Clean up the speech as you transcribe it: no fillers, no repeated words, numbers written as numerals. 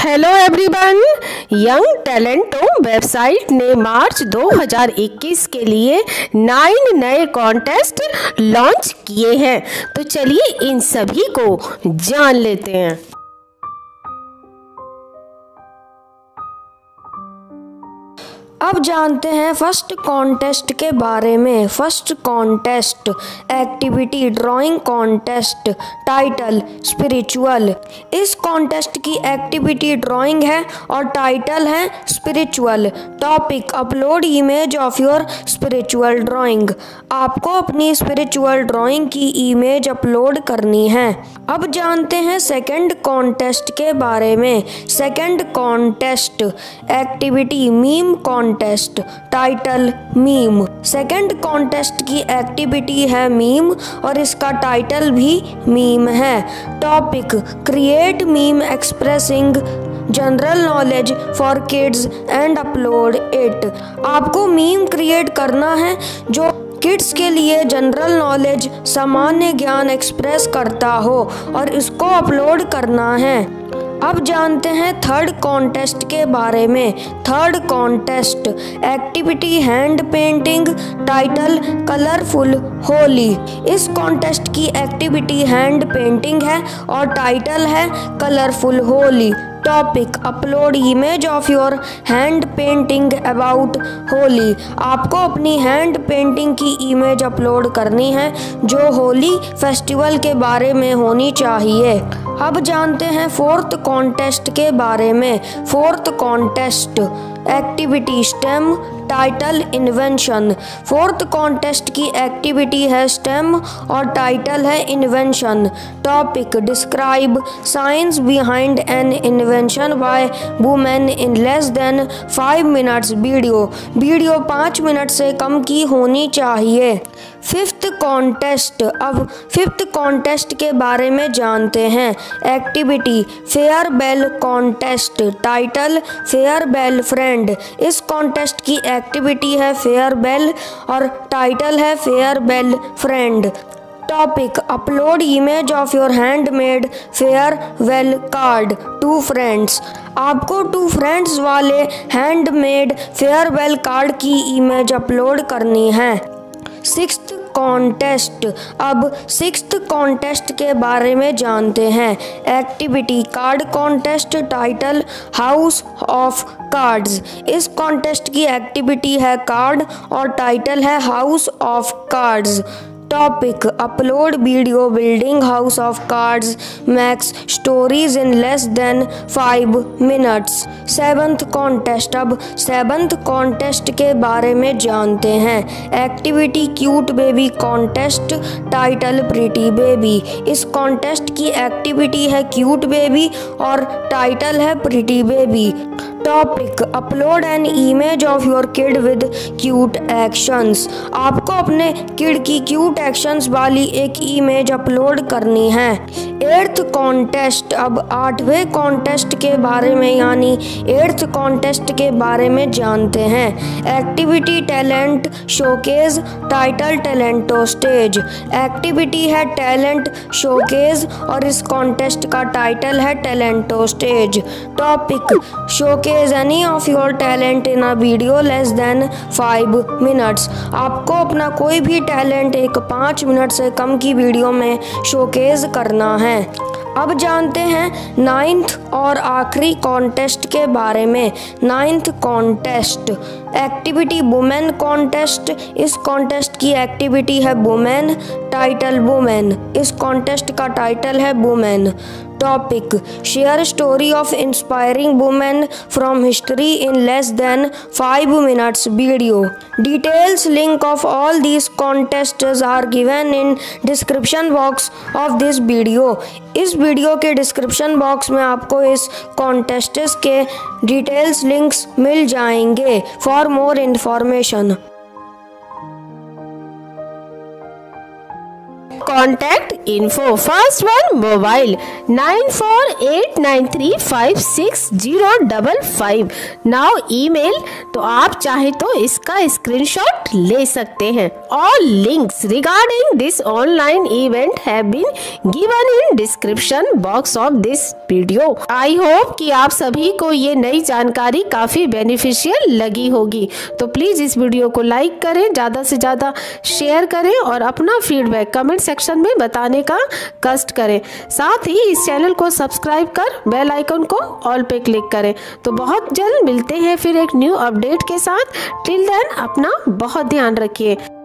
Hello everyone. Young Talento website ने March 2021 के लिए 9 नए कॉन्टेस्ट लॉन्च किए हैं। तो चलिए इन सभी को जान लेते हैं। अब जानते हैं फर्स्ट कॉन्टेस्ट के बारे में। First contest activity drawing contest, title spiritual. इस कॉन्टेस्ट की एक्टिविटी ड्राइंग है और टाइटल है spiritual. Topic upload image of your spiritual drawing. आपको अपनी स्पिरिचुअल ड्राइंग की इमेज अपलोड करनी है। अब जानते हैं सेकंड कॉन्टेस्ट के बारे में। Second contest activity meme contest, title meme. Second contest की एक्टिविटी है मीम और इसका टाइटल भी मीम है। Topic create meme expressing general knowledge for kids and upload it. आपको मीम क्रिएट करना है जो किड्स के लिए जनरल नॉलेज सामान्य ज्ञान एक्सप्रेस करता हो और इसको अपलोड करना है। अब जानते हैं थर्ड कॉन्टेस्ट के बारे में। Third contest activity hand painting, title colourful Holi. इस कॉन्टेस्ट की एक्टिविटी हैंड पेंटिंग है और टाइटल है colourful Holi. Topic upload image of your hand painting about Holi. आपको अपनी हैंड पेंटिंग की इमेज अपलोड करनी है जो होली फेस्टिवल के बारे में होनी चाहिए। अब जानते हैं फोर्थ कॉन्टेस्ट के बारे में। Fourth contest activity STEM, title invention. Fourth contest की एक्टिविटी है स्टेम और टाइटल है invention. Topic describe science behind an invention by women in less than 5 minutes. Video 5 minute से कम की होनी चाहिए। Fifth contest. अब फिफ्थ कॉन्टेस्ट के बारे में जानते हैं। Activity farewell contest, title farewell friend. इस कॉन्टेस्ट की एक्टिविटी है फेयरवेल और टाइटल है farewell friend. Topic upload image of your handmade farewell card to friends. आपको 2 फ्रेंड्स वाले हैंडमेड फेयरवेल कार्ड की इमेज अपलोड करनी है। Sixth contest. अब सिक्स्थ कॉन्टेस्ट के बारे में जानते हैं। Activity card contest, title house of cards. इस कॉन्टेस्ट की एक्टिविटी है कार्ड और टाइटल है house of cards. Topic upload video building house of cards max storeys in less than 5 minutes. Seventh contest. अब सेवंथ कॉन्टेस्ट के बारे में जानते हैं। Activity cute baby contest, title pretty baby. इस कॉन्टेस्ट की एक्टिविटी है क्यूट बेबी और टाइटल है pretty baby. Topic upload an image of your kid with cute actions. आपको अपने किड की क्यूट एक्शंस वाली एक इमेज अपलोड करनी है। 8th contest. अब 8वें कॉन्टेस्ट के बारे में यानी 8th कॉन्टेस्ट के बारे में जानते हैं। Activity talent showcase, title Talento stage. Activity है टैलेंट शोकेज और इस कॉन्टेस्ट का टाइटल है Talento stage. Topic showcase any of your talent in a video less than 5 minutes. आपको अपना कोई भी टैलेंट एक 5 मिनट से कम की वीडियो में शोकेज करना है। अब जानते हैं 9th और आखिरी कॉन्टेस्ट के बारे में। 9th contest activity women contest. इस कॉन्टेस्ट की एक्टिविटी है वुमेन, टाइटल वुमेन। इस कॉन्टेस्ट का टाइटल है women. Topic share story of inspiring women from history in less than 5 minutes video. Details link of all these contests are given in description box of this video. इस video के description box में आपको इस contests के details links मिल जाएंगे। For more information contact info. First one mobile 9489356055. Now email, तो आप चाहे तो इसका स्क्रीनशॉट ले सकते हैं. All links regarding this online event have been given in description box of this video. I hope कि आप सभी को ये नई जानकारी काफी बेनिफिशियल लगी होगी. तो प्लीज इस वीडियो को लाइक करें, ज्यादा से ज्यादा शेयर करें और अपना फीडबैक कमेंट सेक्शन में बताने का कष्ट करें. साथ ही इस चैनल को सब्सक्राइब कर बेल आइकन को ऑल पे क्लिक करें. तो बहुत जल्द मिलते हैं फिर एक न्यू अपडेट के साथ. टिल देन अपना बहुत ध्यान रखिए.